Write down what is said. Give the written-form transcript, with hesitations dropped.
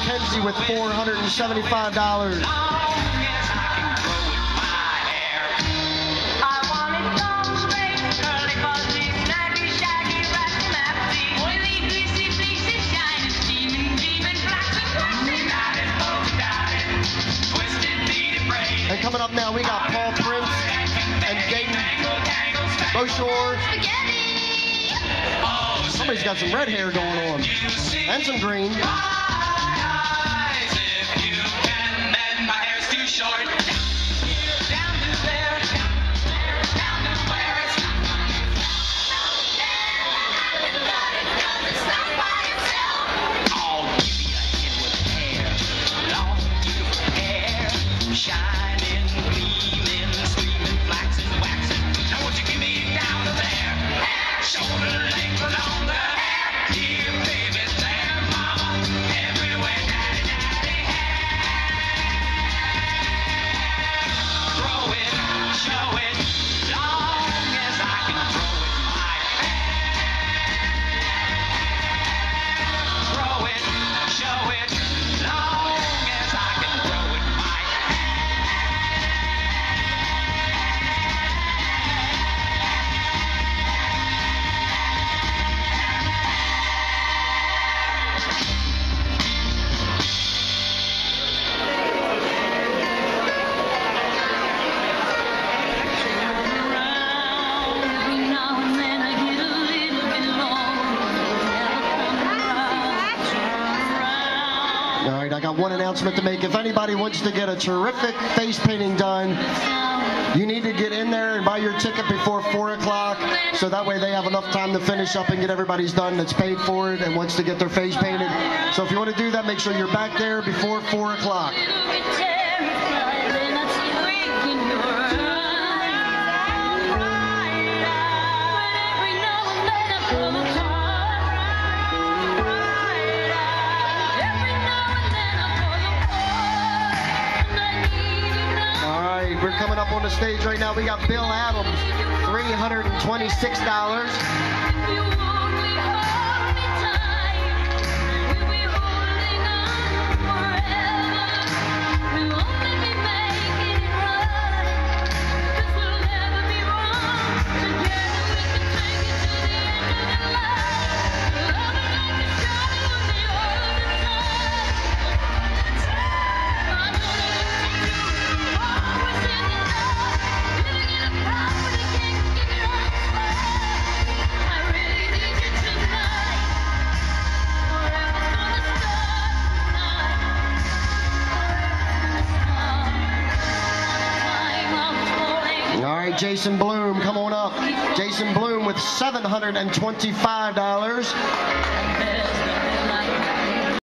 Mackenzie with $475. And coming up now, we got Paul Prince and Dayton Boshore. Somebody's got some red hair going on. And some green. One announcement to make. If anybody wants to get a terrific face painting done, you need to get in there and buy your ticket before 4 o'clock, so that way they have enough time to finish up and get everybody's done that's paid for it and wants to get their face painted. So if you want to do that, make sure you're back there before 4 o'clock. We're coming up on the stage right now. We got Bill Adams, $326. Jason Bloom, come on up. Jason Bloom with $725.